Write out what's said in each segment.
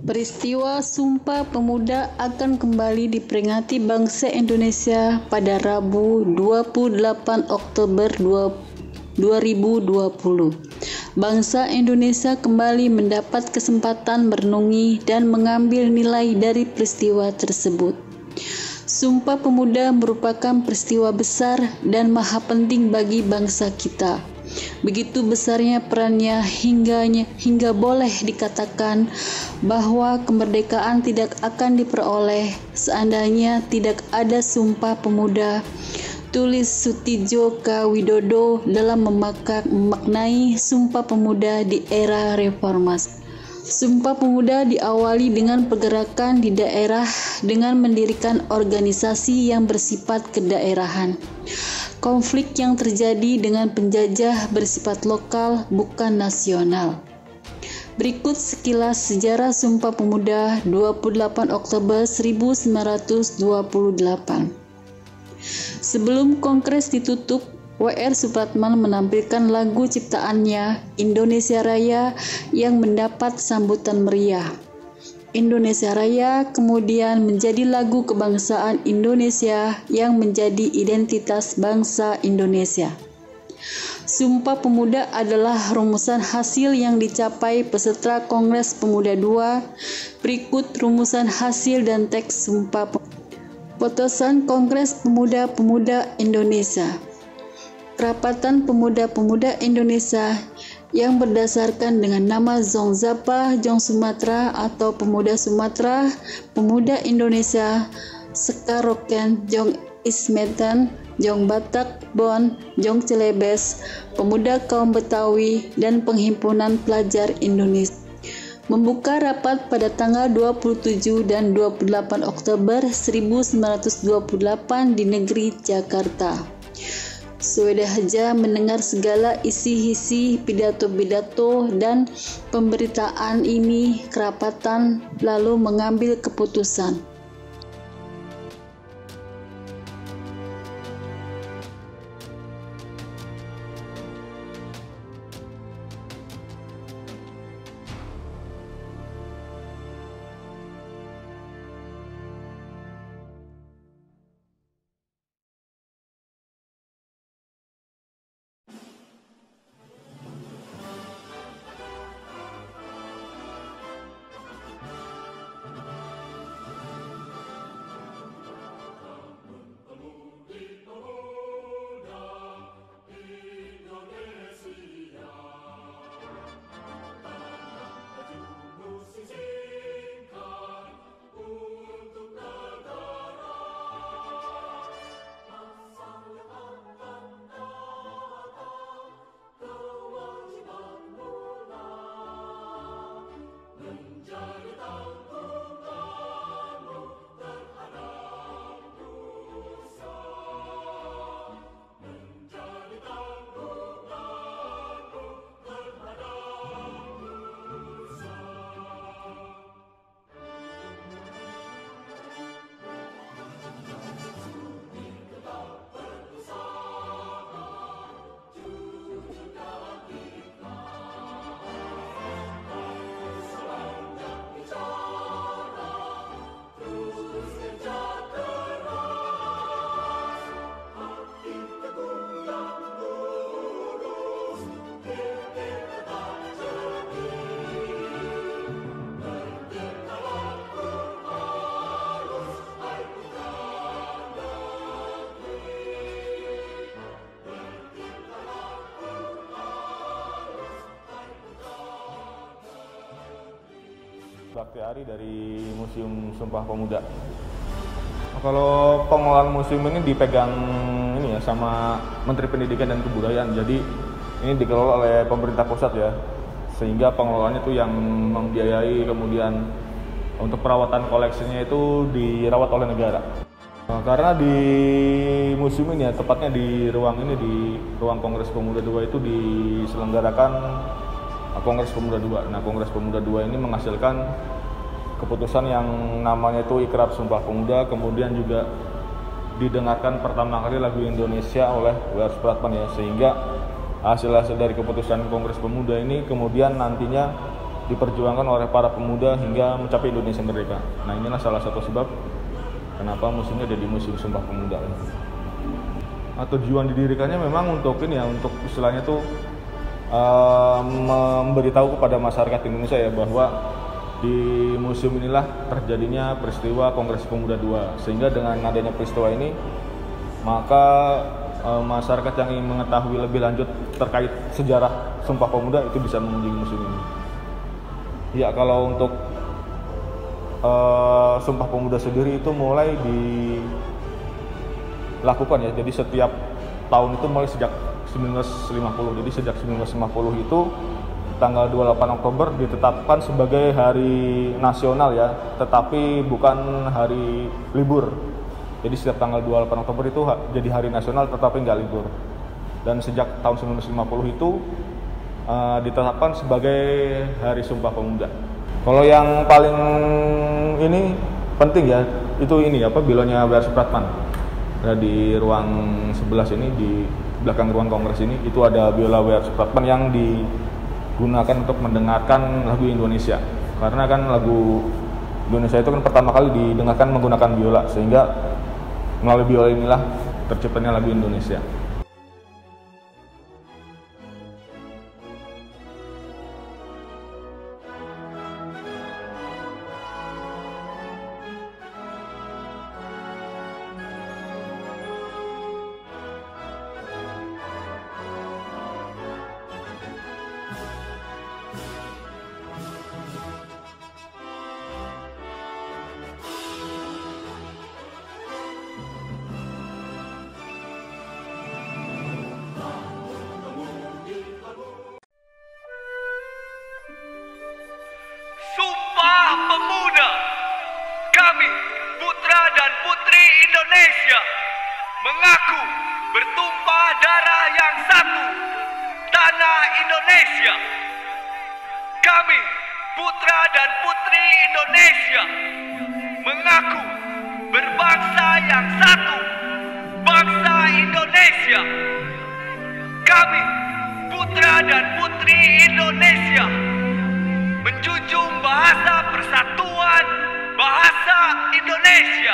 Peristiwa Sumpah Pemuda akan kembali diperingati bangsa Indonesia pada Rabu 28 Oktober 2020. Bangsa Indonesia kembali mendapat kesempatan merenungi dan mengambil nilai dari peristiwa tersebut. Sumpah Pemuda merupakan peristiwa besar dan maha penting bagi bangsa kita. Begitu besarnya perannya hingga boleh dikatakan bahwa kemerdekaan tidak akan diperoleh seandainya tidak ada Sumpah Pemuda. Tulis Soetidjo K. Widodo dalam memaknai Sumpah Pemuda di era reformasi. Sumpah Pemuda diawali dengan pergerakan di daerah dengan mendirikan organisasi yang bersifat kedaerahan. Konflik yang terjadi dengan penjajah bersifat lokal bukan nasional. Berikut sekilas sejarah Sumpah Pemuda 28 Oktober 1928. Sebelum kongres ditutup, W.R. Supratman menampilkan lagu ciptaannya Indonesia Raya yang mendapat sambutan meriah. Indonesia Raya kemudian menjadi lagu kebangsaan Indonesia yang menjadi identitas bangsa Indonesia. Sumpah Pemuda adalah rumusan hasil yang dicapai peserta Kongres Pemuda II. Berikut rumusan hasil dan teks Sumpah Pemuda. Putusan Kongres Pemuda-Pemuda Indonesia. Kerapatan Pemuda-Pemuda Indonesia yang berdasarkan dengan nama Zong Zapa, Jong Sumatera atau Pemuda Sumatera, Pemuda Indonesia, Sekaroken, Jong Ismetan, Jong Batak, Bon, Jong Celebes, Pemuda Kaum Betawi, dan Penghimpunan Pelajar Indonesia. Membuka rapat pada tanggal 27 dan 28 Oktober 1928 di negeri Jakarta. Suwedahaja mendengar segala isi-isi pidato-pidato dan pemberitaan ini, kerapatan lalu mengambil keputusan. Bakti Ari dari Museum Sumpah Pemuda. Kalau pengelolaan museum ini dipegang sama Menteri Pendidikan dan Kebudayaan. Jadi ini dikelola oleh pemerintah pusat ya. Sehingga pengelolaannya itu yang membiayai, kemudian untuk perawatan koleksinya itu dirawat oleh negara. Karena di museum ini ya, tepatnya di ruang Kongres Pemuda II itu diselenggarakan Kongres Pemuda II. Nah, Kongres Pemuda II ini menghasilkan keputusan yang namanya itu Ikrar Sumpah Pemuda, kemudian juga didengarkan pertama kali lagu Indonesia oleh W.R. Supratman ya, sehingga hasil dari keputusan Kongres Pemuda ini kemudian nantinya diperjuangkan oleh para pemuda hingga mencapai Indonesia merdeka. Nah, inilah salah satu sebab kenapa museumnya ada di Museum Sumpah Pemuda. Nah, tujuan didirikannya memang untuk ini ya, untuk istilahnya tuh memberitahu kepada masyarakat Indonesia ya bahwa di museum inilah terjadinya peristiwa Kongres Pemuda II, sehingga dengan adanya peristiwa ini maka masyarakat yang ingin mengetahui lebih lanjut terkait sejarah Sumpah Pemuda itu bisa mengunjungi museum ini. Ya, kalau untuk Sumpah Pemuda sendiri itu mulai dilakukan ya, jadi setiap tahun itu mulai sejak 1950. Jadi sejak 1950 itu tanggal 28 Oktober ditetapkan sebagai hari nasional ya, tetapi bukan hari libur. Jadi setiap tanggal 28 Oktober itu jadi hari nasional tetapi nggak libur. Dan sejak tahun 1950 itu ditetapkan sebagai Hari Sumpah Pemuda. Kalau yang paling ini penting ya, itu ini apa, bilonya W.R. Supratman. Nah, di ruang 11 ini, di belakang ruang kongres ini, itu ada biola W.R. Supratman yang digunakan untuk mendengarkan lagu Indonesia. Karena kan lagu Indonesia itu kan pertama kali didengarkan menggunakan biola, sehingga melalui biola inilah terciptanya lagu Indonesia. Sumpah Pemuda. Kami, putra dan putri Indonesia, mengaku bertumpah darah yang satu, tanah Indonesia. Kami, putra dan putri Indonesia, mengaku berbangsa yang satu, bangsa Indonesia. Kami, putra dan putri Indonesia, menjunjung bahasa persatuan, bahasa Indonesia.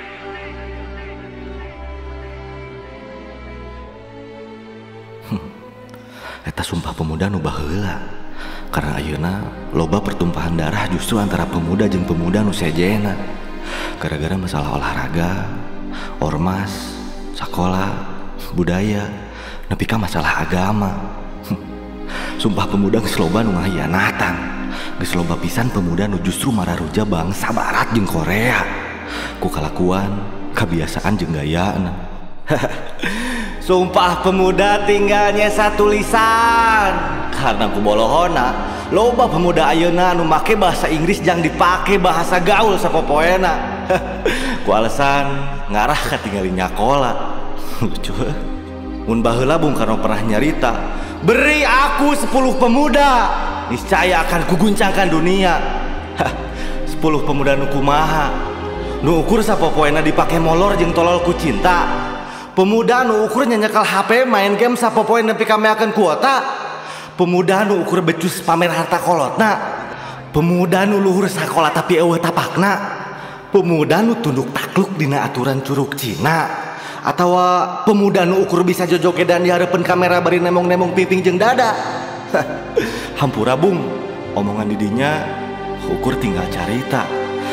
Eta Sumpah Pemuda nu baheula. Karena ayeuna loba pertumpahan darah justru antara pemuda jeung pemuda nu sejena. Gara-gara masalah olahraga, ormas, sekolah, budaya, nepi ka masalah agama. Sumpah Pemuda geus loba nu ngahianatan. Geus loba pisan pemuda nu justru mararuja bangsa barat jeung Korea ku kalakuan, kebiasaan jeung gayana. Sumpah Pemuda tinggalnya satu lisan. Karena kubolohona loba pemuda ayeuna nu make bahasa Inggris jang dipake bahasa gaul sapopoena. Ku alasan ngarah katinggalin nyakola. Lucu. Mun baheula Bung Karno pernah nyarita, beri aku 10 pemuda, niscaya akan kuguncangkan dunia. 10 pemuda nu kumaha, nu ukur sapopoena dipake molor jeung tolol ku cinta. Pemuda nu ukur nyanyekal HP main game sapopoe nepi ka meakeun kuota. Pemuda nu ukur becus pamer harta kolotna. Pemuda nu luhur sakola tapi eueuh tapakna. Pemuda nu tunduk takluk dina aturan curug Cina. Atawa pemuda nu ukur bisa jojogedan di hareupeun kamera bari nemong-nemong piping jeung dada. Hampura Bung, omongan didinya ukur tinggal carita.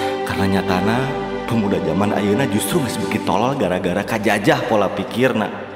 Karena nyatana pemuda zaman ayeuna justru geus beuki tolol gara-gara kajajah pola pikirna.